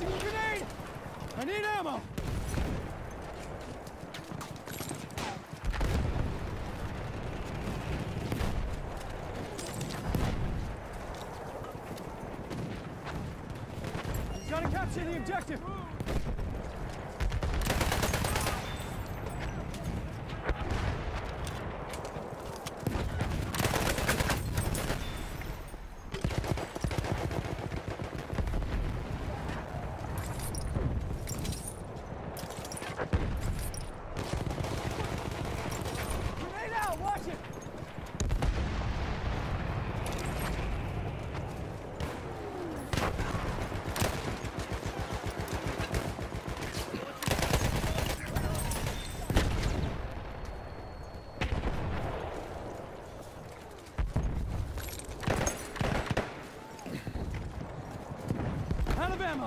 Tossing a grenade! I need ammo! We've got to capture the objective! Ammo!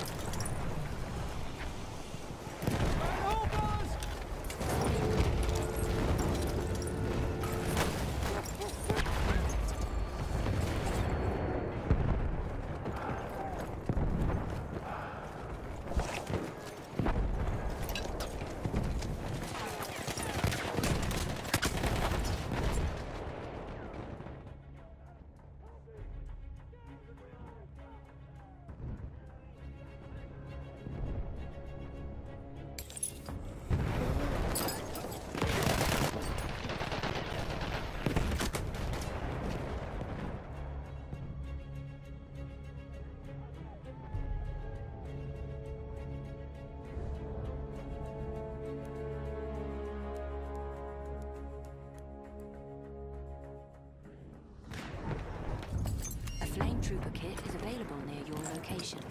Flame Trooper kit is available near your location.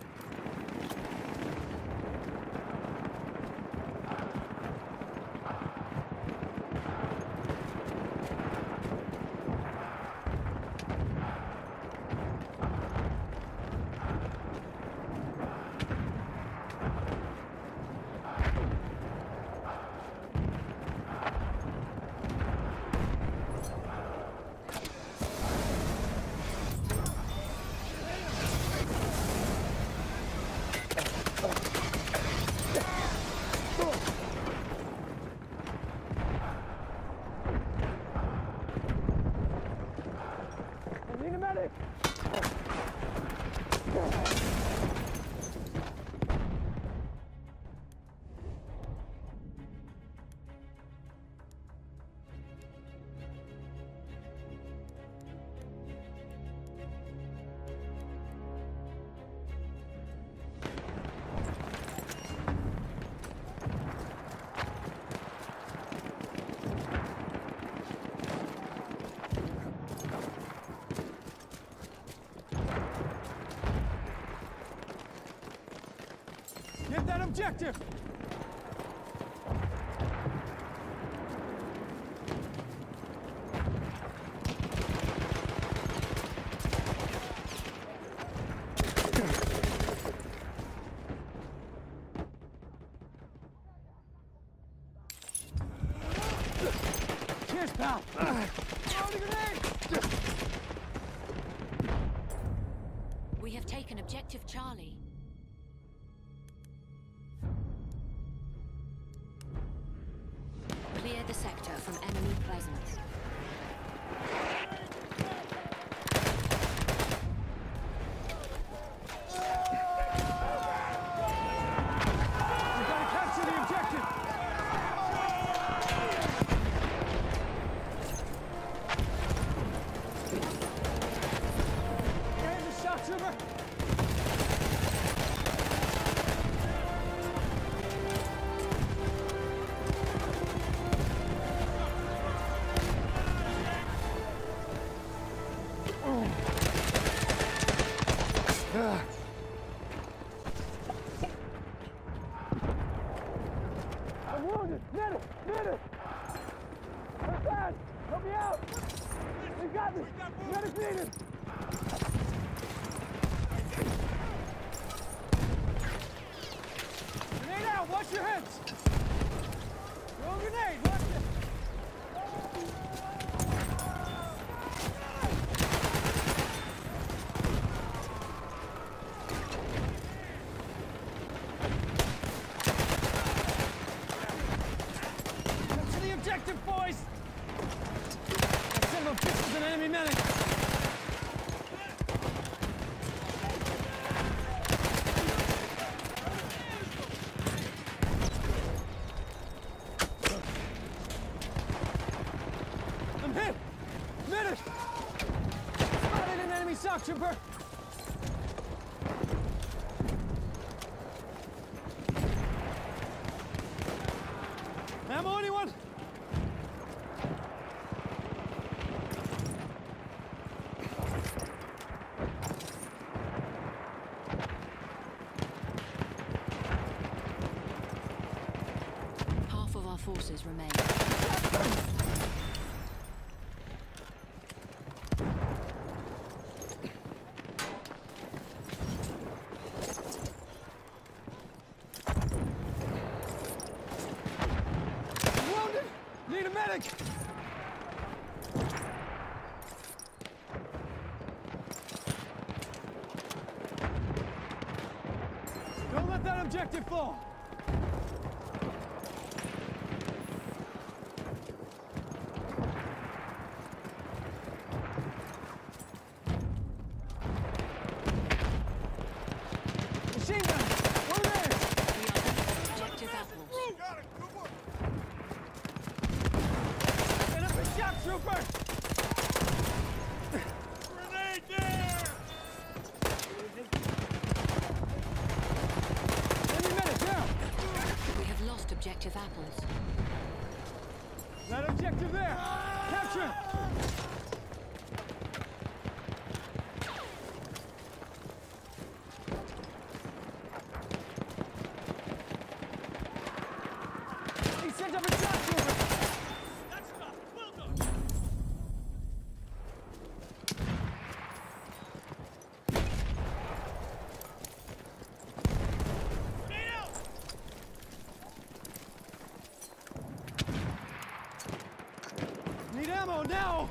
Get that objective! Cheers, pal! We have taken objective Charlie. Clear the sector from enemy presence. We've got to capture the objective! There's a shot trooper! I'm wounded! Medic! Medic! I'm bad! Help me out! We got this! Medic needed! Grenade out! Watch your heads! Throw a grenade! Watch it! objective, boys! That son of a bitch is an enemy medic! I'm hit! Medic! Spotted an enemy shock trooper! Ammo, anyone? Half of our forces remain. Need a medic! Don't let that objective fall! Machine gun! Over there! We are taking objective apples. Got it! Good work! Enemy shock trooper! Grenade there! Enemy medic, down! We have lost objective apples. That objective there! Capture it! He sent up a shock trooper! That's enough! Well done! Grenade out! Need ammo now!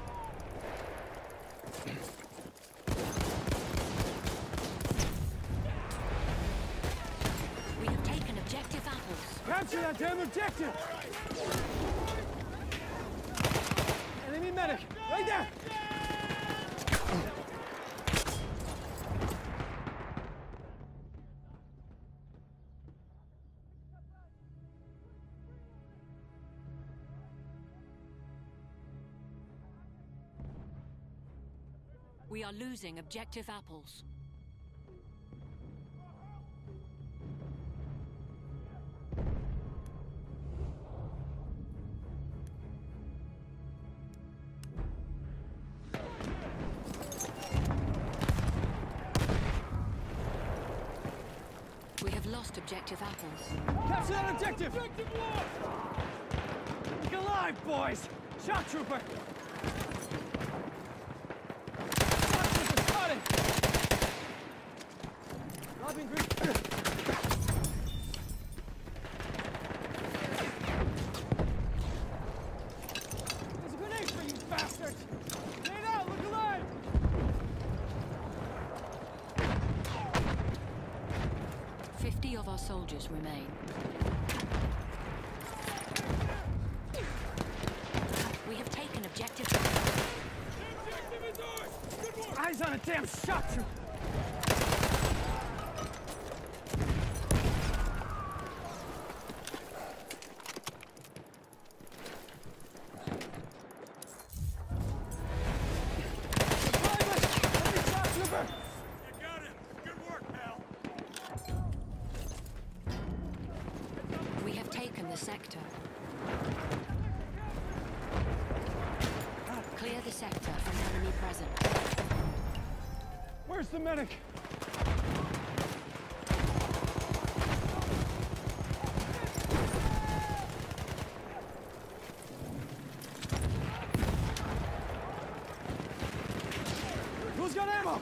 We have taken objective apples. Capture that damn objective! Enemy medic! Right there! We are losing objective apples. We have lost objective apples. Capture that objective! Objective lost! Look alive, boys! Shock trooper! Shock trooper spotted! Robbing group. There's a grenade for you bastards! Grenade out! Look alive! Of our soldiers remain. We have taken objective. Objective is ours! Good work! Eyes on a damn shock trooper! You got it! Good work, pal! We have taken the sector. Clear the sector from enemy presence. Where's the medic? Who's got ammo?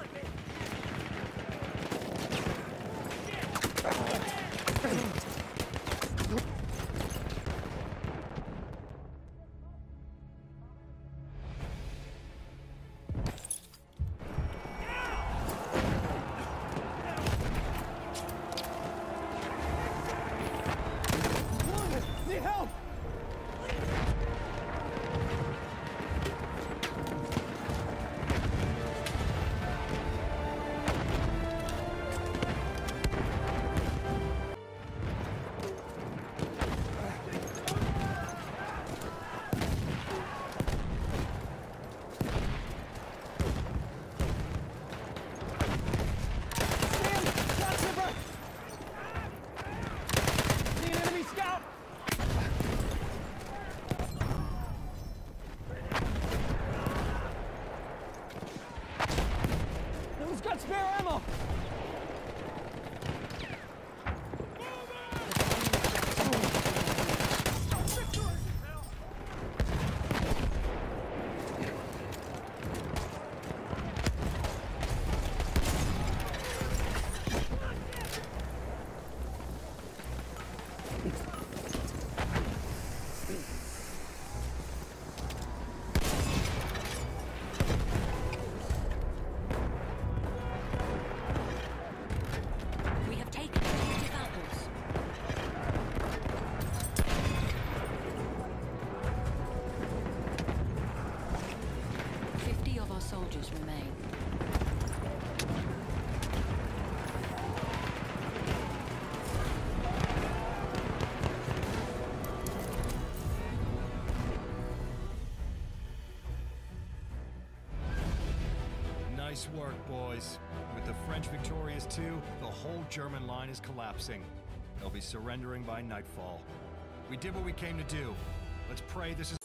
Nice work, boys. With the French victorious too, the whole German line is collapsing. They'll be surrendering by nightfall. We did what we came to do. Let's pray this is